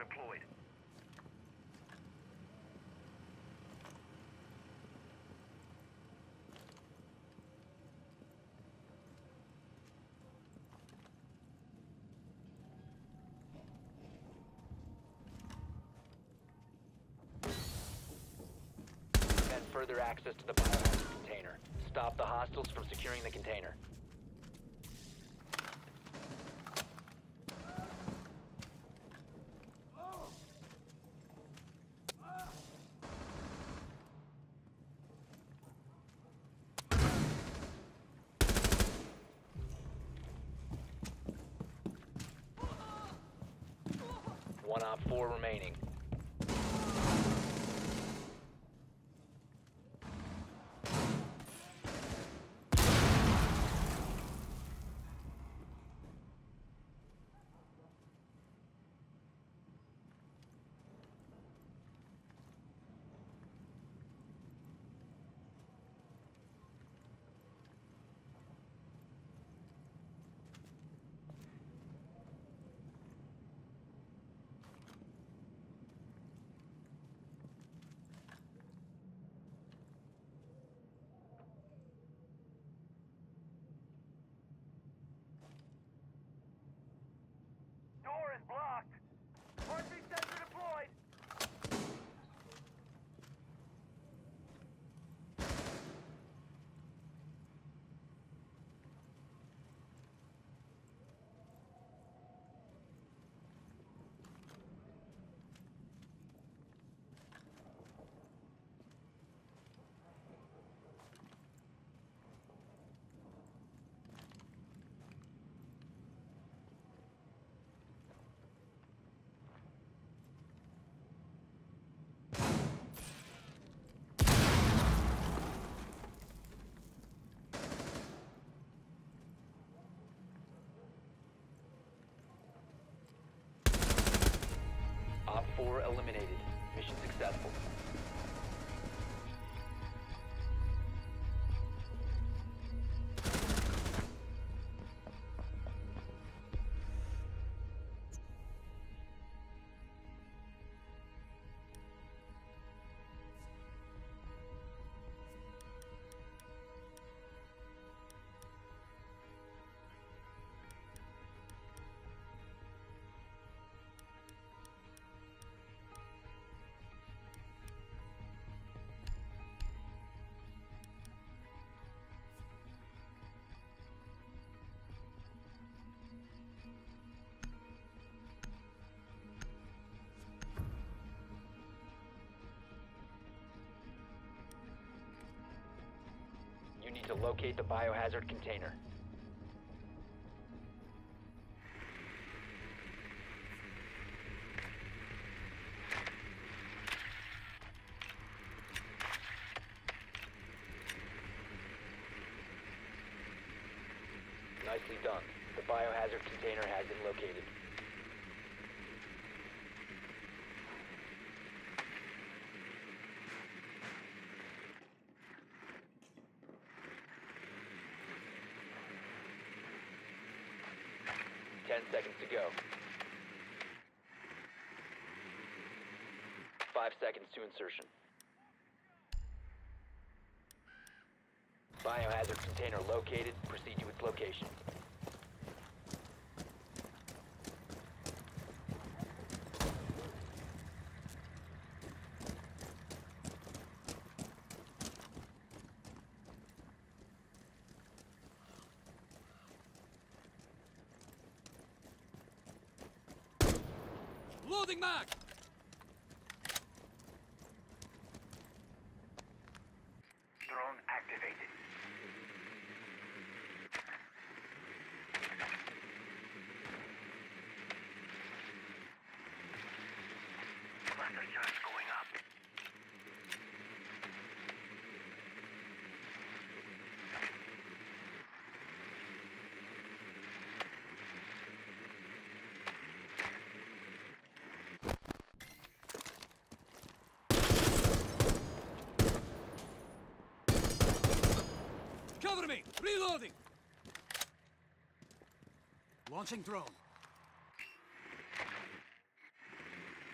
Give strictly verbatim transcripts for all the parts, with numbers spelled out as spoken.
deployed. Prevent further access to the biohazard container. Stop the hostiles from securing the container. One op four remaining. Door is blocked. Heartbeat sensor deployed. Op four eliminated. Mission successful. You need to locate the biohazard container. Nicely done. The biohazard container has been located. Ten seconds to go. Five seconds to insertion. Biohazard container located. Proceed to its location. Loading mag! Drone activated. Cluster charge going up. Cover me! Reloading! Launching drone.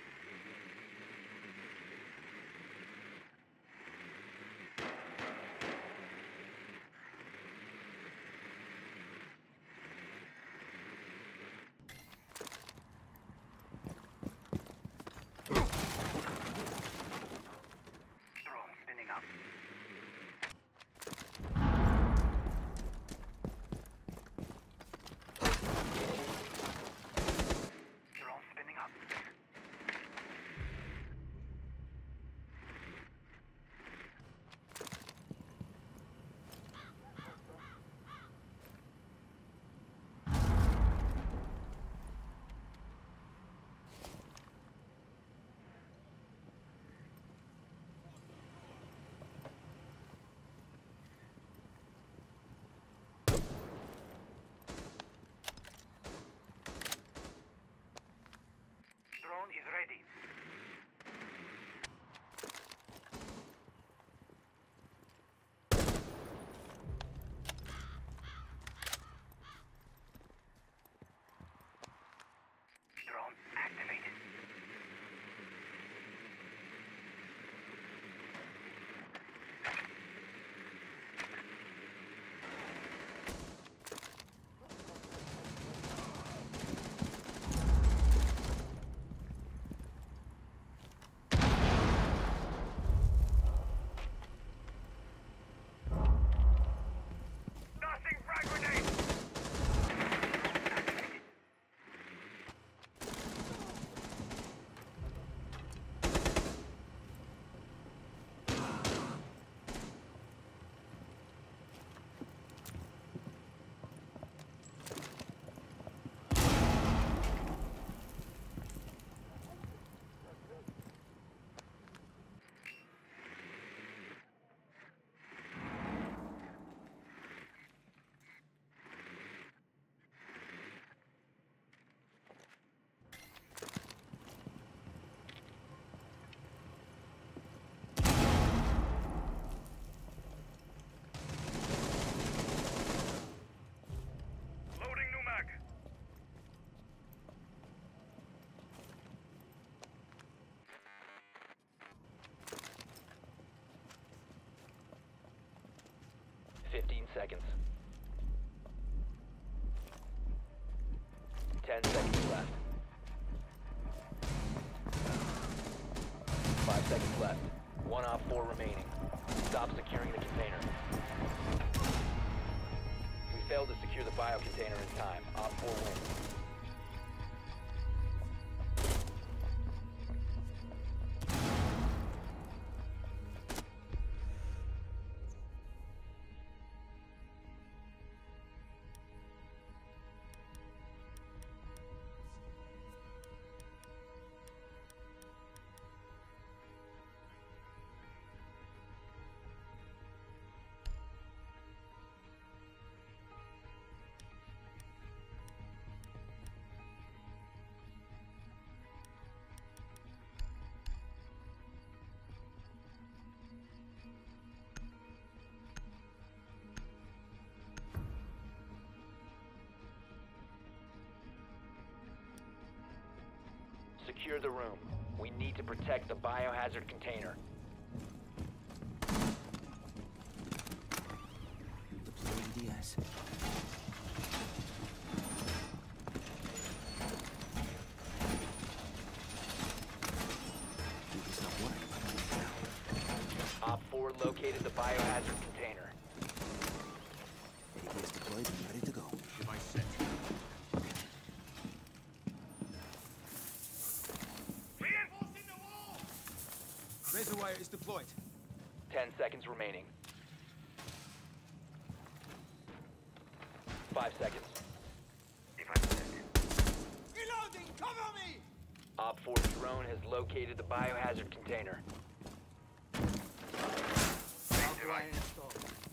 seconds. Ten seconds left. Five seconds left. One op four remaining. Stop securing the container. We failed to secure the bio container in time. Op four wins. Secure the room. We need to protect the biohazard container. Deploying D S. It's not working. Op four located the biohazard container. A D S deployed and ready to go. Device set. Reinforcing the wall! Razor wire is deployed. Ten seconds remaining. Five seconds. Reloading! Cover me! Op four drone has located the biohazard container. Outline installed.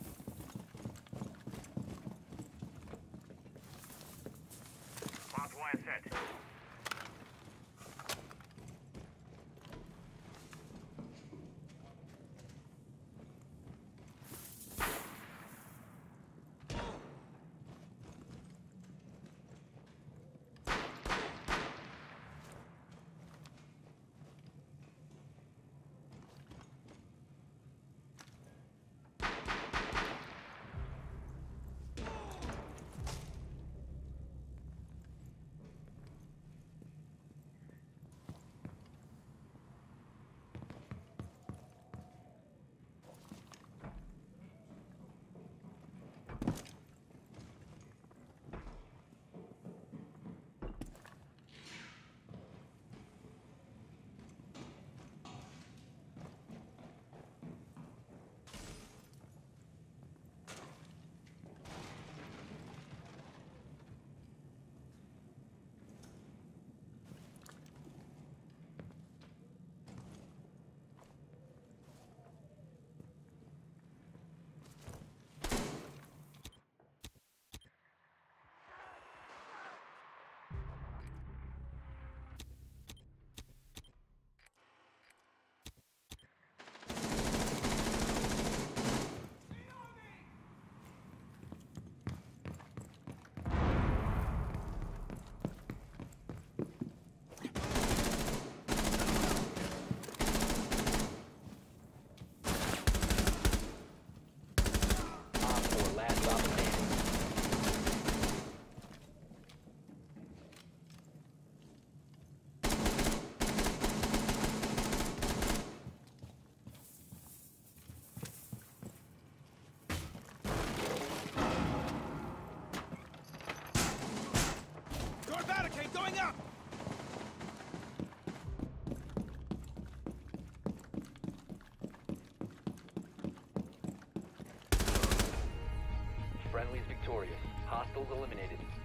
Barbed wire set. Op four last op standing. Door barricade going up! Friendly's victorious. Hostiles eliminated.